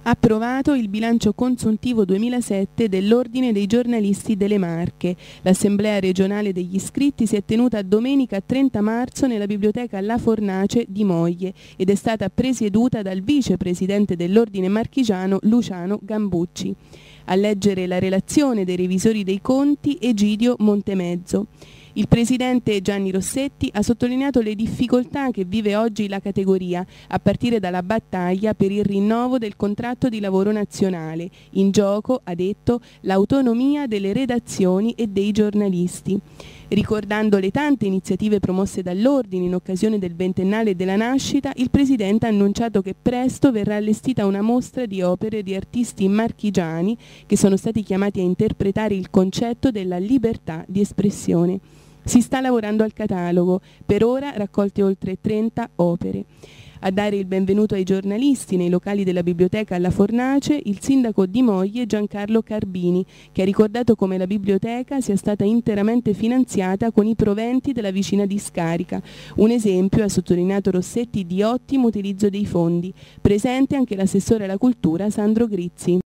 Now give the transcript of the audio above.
Approvato il bilancio consuntivo 2007 dell'Ordine dei giornalisti delle Marche. L'Assemblea regionale degli iscritti si è tenuta domenica 30 marzo nella biblioteca La Fornace di Moglie ed è stata presieduta dal vicepresidente dell'Ordine marchigiano Luciano Gambucci. A leggere la relazione dei revisori dei conti Egidio Montemezzo. Il presidente Gianni Rossetti ha sottolineato le difficoltà che vive oggi la categoria, a partire dalla battaglia per il rinnovo del contratto di lavoro nazionale. In gioco, ha detto, l'autonomia delle redazioni e dei giornalisti. Ricordando le tante iniziative promosse dall'Ordine in occasione del ventennale della nascita, il Presidente ha annunciato che presto verrà allestita una mostra di opere di artisti marchigiani che sono stati chiamati a interpretare il concetto della libertà di espressione. Si sta lavorando al catalogo, per ora raccolte oltre 30 opere. A dare il benvenuto ai giornalisti nei locali della biblioteca alla Fornace il sindaco di Moglie Giancarlo Carbini, che ha ricordato come la biblioteca sia stata interamente finanziata con i proventi della vicina discarica. Un esempio, ha sottolineato Rossetti, di ottimo utilizzo dei fondi. Presente anche l'assessore alla cultura Sandro Grizzi.